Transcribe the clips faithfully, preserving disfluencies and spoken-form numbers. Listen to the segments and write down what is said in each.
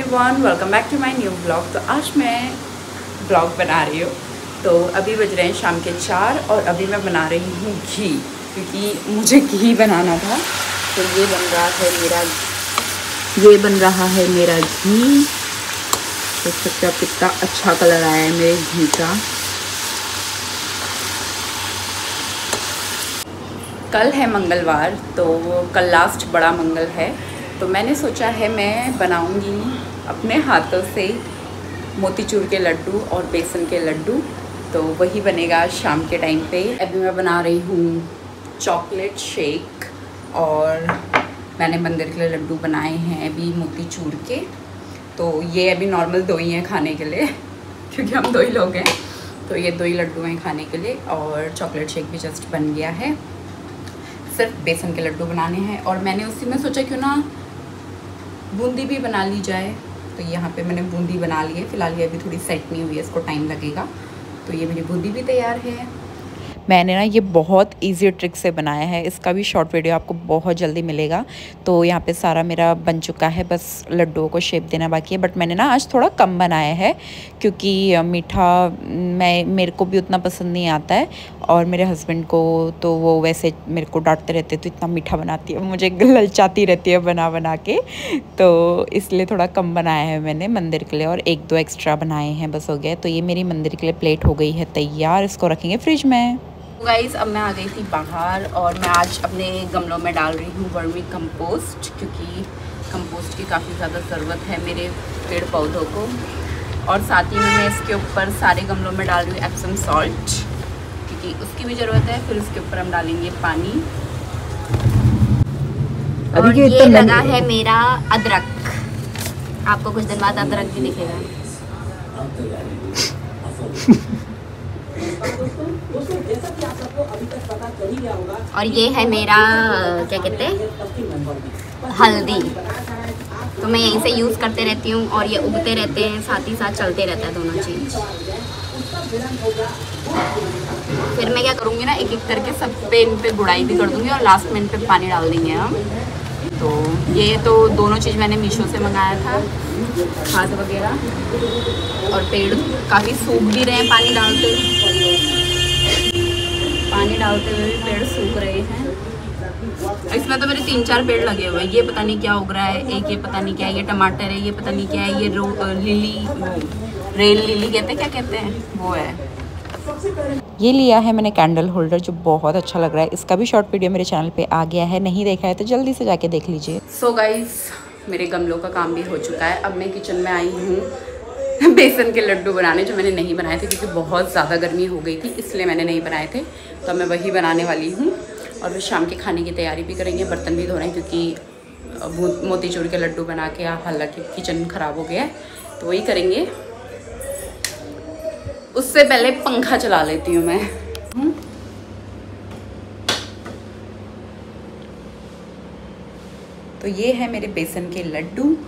Everyone, welcome back to my new blog. तो आज मैं ब्लॉग बना रही हूँ। तो अभी बज रहे हैं शाम के चार और अभी मैं बना रही हूँ घी, क्योंकि मुझे घी बनाना था। तो ये बन रहा है मेरा ये बन रहा है मेरा घी। देख सकते हो आप कितना अच्छा कलर आया है मेरे घी का। कल है मंगलवार, तो कल लास्ट बड़ा मंगल है। तो मैंने सोचा है मैं बनाऊंगी अपने हाथों से मोतीचूर के लड्डू और बेसन के लड्डू। तो वही बनेगा शाम के टाइम पे। अभी मैं बना रही हूँ चॉकलेट शेक और मैंने मंदिर के लिए लड्डू बनाए हैं अभी मोतीचूर के। तो ये अभी नॉर्मल दो ही हैं खाने के लिए, क्योंकि हम दो ही लोग हैं। तो ये दो ही लड्डू हैं खाने के लिए और चॉकलेट शेक भी जस्ट बन गया है। सिर्फ बेसन के लड्डू बनाने हैं और मैंने उसी में सोचा क्यों ना बूंदी भी बना ली जाए। तो यहाँ पे मैंने बूंदी बना ली है। फ़िलहाल ये अभी थोड़ी सेट नहीं हुई है, इसको टाइम लगेगा। तो ये मेरी बूंदी भी तैयार है। मैंने ना ये बहुत इजी ट्रिक से बनाया है। इसका भी शॉर्ट वीडियो आपको बहुत जल्दी मिलेगा। तो यहाँ पे सारा मेरा बन चुका है, बस लड्डुओं को शेप देना बाकी है। बट मैंने ना आज थोड़ा कम बनाया है, क्योंकि मीठा मैं मेरे को भी उतना पसंद नहीं आता है और मेरे हस्बैंड को तो वो वैसे मेरे को डांटते रहते, तो इतना मीठा बनाती है, मुझे ललचाती रहती है बना बना के। तो इसलिए थोड़ा कम बनाया है मैंने मंदिर के लिए, और एक दो एक्स्ट्रा बनाए हैं, बस हो गया। तो ये मेरी मंदिर के लिए प्लेट हो गई है तैयार। इसको रखेंगे फ्रिज में। गाइस, अब मैं आ गई थी बाहर और मैं आज अपने गमलों में डाल रही हूँ वर्मी कंपोस्ट, क्योंकि कंपोस्ट की काफ़ी ज़्यादा ज़रूरत है मेरे पेड़ पौधों को। और साथ ही में मैं इसके ऊपर सारे गमलों में डाल रही हूँ एप्सम सॉल्ट, क्योंकि उसकी भी ज़रूरत है। फिर उसके ऊपर हम डालेंगे पानी। और ये लगा है मेरा अदरक। आपको कुछ दिन बाद अदरक भी दिखेगा। और ये है मेरा क्या कहते हैं हल्दी। तो मैं यहीं से यूज़ करते रहती हूँ और ये उगते रहते हैं, साथ ही साथ चलते रहता है दोनों चीज़। फिर मैं क्या करूँगी ना, एक एक करके सब पे इन पे गुड़ाई भी कर दूँगी और लास्ट में इन पे पानी डाल देंगे हम। तो ये तो दोनों चीज़ मैंने मीशो से मंगाया था, खाद वगैरह। और पेड़ काफ़ी सूख भी रहे हैं पानी डालते पानी डालते हुए भी पेड़ सूख रहे हैं। इसमें तो मेरे तीन चार पेड़ लगे हुए हैं। ये पता नहीं क्या उग रहा है, एक ये पता नहीं क्या है, ये टमाटर है, ये पता नहीं क्या है, ये रो लिली वो रेल लिली कहते हैं, क्या कहते हैं वो है। ये लिया है मैंने कैंडल होल्डर, जो बहुत अच्छा लग रहा है। इसका भी शॉर्ट वीडियो मेरे चैनल पे आ गया है, नहीं देखा है तो जल्दी से जाके देख लीजिए। सो गाइस, मेरे गमलों का काम भी हो चुका है। अब मैं किचन में आई हूँ बेसन के लड्डू बनाने, जो मैंने नहीं बनाए थे क्योंकि बहुत ज़्यादा गर्मी हो गई थी, इसलिए मैंने नहीं बनाए थे। तो मैं वही बनाने वाली हूँ और फिर शाम के खाने की तैयारी भी करेंगे। बर्तन भी धो रहे हैं, क्योंकि मोतीचूर के लड्डू बना के हालांकि किचन ख़राब हो गया है, तो वही करेंगे। उससे पहले पंखा चला लेती हूँ मैं। तो ये है मेरे बेसन के लड्डू।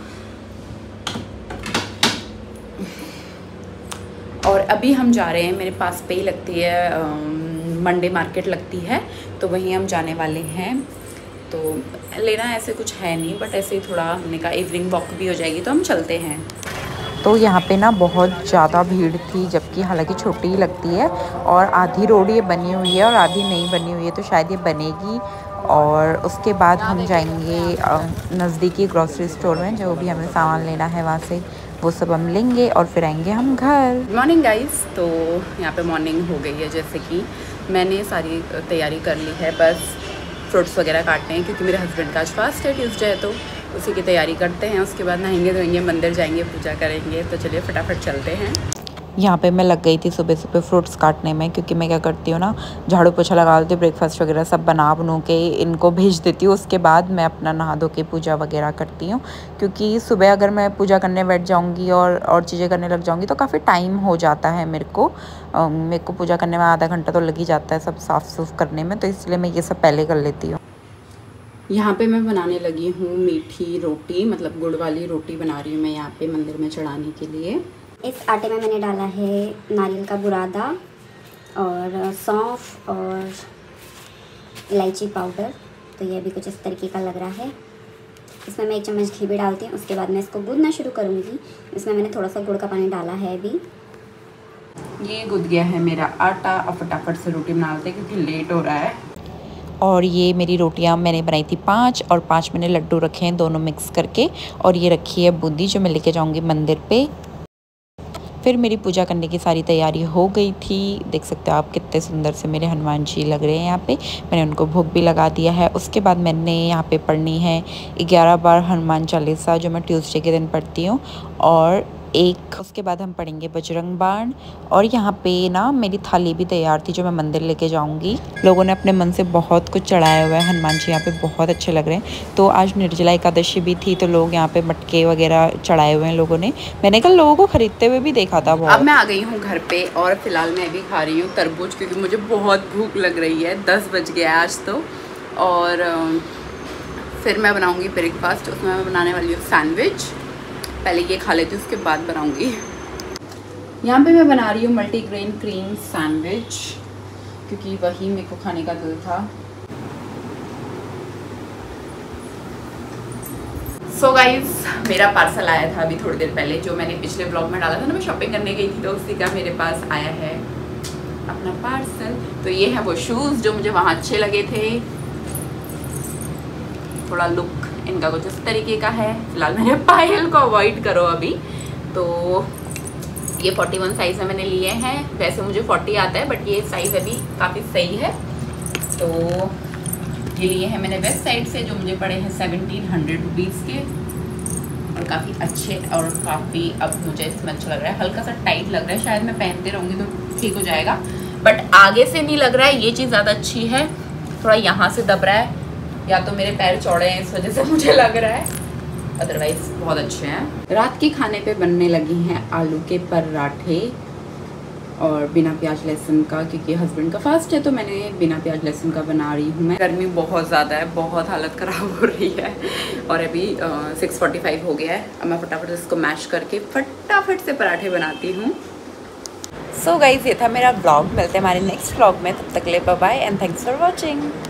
और अभी हम जा रहे हैं, मेरे पास पे ही लगती है मंडे मार्केट लगती है, तो वहीं हम जाने वाले हैं। तो लेना ऐसे कुछ है नहीं, बट ऐसे ही थोड़ा हमने कहा इवनिंग वॉक भी हो जाएगी, तो हम चलते हैं। तो यहाँ पे ना बहुत ज़्यादा भीड़ थी, जबकि हालांकि छोटी ही लगती है और आधी रोड ये बनी हुई है और आधी नहीं बनी हुई है, तो शायद ये बनेगी। और उसके बाद हम जाएंगे नज़दीकी ग्रॉसरी स्टोर में, जो भी हमें सामान लेना है वहाँ से वो सब हम लेंगे और फिर आएंगे हम घर। Good morning guys. तो यहाँ पे मॉर्निंग हो गई है, जैसे कि मैंने सारी तैयारी कर ली है, बस फ्रूट्स वगैरह काटने हैं, क्योंकि मेरे हस्बैंड का आज फास्ट है, ट्यूसडे है, तो उसी की तैयारी करते हैं। उसके बाद नहाएंगे धोएंगे, मंदिर जाएंगे, पूजा करेंगे। तो चलिए फटाफट चलते हैं। यहाँ पे मैं लग गई थी सुबह सुबह फ्रूट्स काटने में, क्योंकि मैं क्या करती हूँ ना, झाड़ू पोछा लगा देती हूँ, ब्रेकफास्ट वगैरह सब बना बनू के इनको भेज देती हूँ। उसके बाद मैं अपना नहा धो के पूजा वगैरह करती हूँ, क्योंकि सुबह अगर मैं पूजा करने बैठ जाऊँगी और और चीज़ें करने लग जाऊँगी तो काफ़ी टाइम हो जाता है मेरे को मेरे को पूजा करने में आधा घंटा तो लग ही जाता है सब साफ़ सूफ करने में। तो इसलिए मैं ये सब पहले कर लेती हूँ। यहाँ पे मैं बनाने लगी हूँ मीठी रोटी, मतलब गुड़ वाली रोटी बना रही हूँ मैं यहाँ पे मंदिर में चढ़ाने के लिए। इस आटे में मैंने डाला है नारियल का बुरादा और सौंफ और इलायची पाउडर। तो ये भी कुछ इस तरीके का लग रहा है। इसमें मैं एक चम्मच घी भी डालती हूँ। उसके बाद मैं इसको गूँथना शुरू करूँगी। इसमें मैंने थोड़ा सा गुड़ का पानी डाला है अभी। ये गुद गया है मेरा आटा। अब फटाफट से रोटी बना लेते क्योंकि लेट हो रहा है। और ये मेरी रोटियां मैंने बनाई थी पाँच, और पाँच मैंने लड्डू रखे हैं दोनों मिक्स करके। और ये रखी है बूंदी जो मैं लेके जाऊंगी मंदिर पे। फिर मेरी पूजा करने की सारी तैयारी हो गई थी। देख सकते हो आप कितने सुंदर से मेरे हनुमान जी लग रहे हैं यहाँ पे। मैंने उनको भोग भी लगा दिया है। उसके बाद मैंने यहाँ पे पढ़नी है ग्यारह बार हनुमान चालीसा जो मैं ट्यूसडे के दिन पढ़ती हूँ। और एक उसके बाद हम पढ़ेंगे बजरंग बाण। और यहाँ पे ना मेरी थाली भी तैयार थी जो मैं मंदिर लेके जाऊंगी। लोगों ने अपने मन से बहुत कुछ चढ़ाया हुआ है। हनुमान जी यहाँ पे बहुत अच्छे लग रहे हैं। तो आज निर्जला एकादशी भी थी तो लोग यहाँ पे मटके वगैरह चढ़ाए हुए हैं लोगों ने। मैंने कल लोगों को खरीदते हुए भी देखा था बहुत। अब मैं आ गई हूँ घर पे और फिलहाल मैं भी खा रही हूँ तरबूज क्योंकि मुझे बहुत भूख लग रही है। दस बज गया आज तो। और फिर मैं बनाऊँगी ब्रेकफास्ट। उसमें मैं बनाने वाली हूँ सैंडविच। पहले ये खा लेती हूँ उसके बाद बनाऊंगी। यहाँ पे मैं बना रही हूँ मल्टीग्रेन क्रीम सैंडविच क्योंकि वही मेरे को खाने का दिल था। सो so गाइज मेरा पार्सल आया था अभी थोड़ी देर पहले जो मैंने पिछले ब्लॉग में डाला था ना। मैं शॉपिंग करने गई थी तो उसी का मेरे पास आया है अपना पार्सल। तो ये है वो शूज़ जो मुझे वहाँ अच्छे लगे थे। थोड़ा लुक इनका कुछ इस तरीके का है। फिलहाल मैंने पायल को अवॉइड करो अभी। तो ये इकतालीस साइज़ में मैंने लिए हैं। वैसे मुझे चालीस आता है बट ये साइज़ अभी काफ़ी सही है। तो ये लिए हैं मैंने वेस्ट साइड से जो मुझे पड़े हैं सेवनटीन हंड्रेड रुपीज़ के। और काफ़ी अच्छे और काफ़ी अब मुझे इसमें अच्छा लग रहा है। हल्का सा टाइट लग रहा है। शायद मैं पहनते रहूँगी तो ठीक हो जाएगा बट आगे से नहीं लग रहा है। ये चीज़ ज़्यादा अच्छी है। थोड़ा यहाँ से दब रहा है या तो मेरे पैर चौड़े हैं इस वजह से मुझे लग रहा है। अदरवाइज बहुत अच्छे हैं। रात के खाने पे बनने लगी हैं आलू के पराठे और बिना प्याज लहसुन का क्योंकि हस्बैंड का फास्ट है तो मैंने बिना प्याज लहसुन का बना रही हूँ। मैं गर्मी बहुत ज़्यादा है। बहुत हालत ख़राब हो रही है। और अभी सिक्स फोर्टी फाइव हो गया है। अब मैं फटाफट इसको मैश करके फटाफट से पराठे बनाती हूँ। सो गाइज ये था मेरा ब्लॉग। मिलते हैं हमारे नेक्स्ट ब्लॉग में। तब तक ले bye bye and thanks for watching.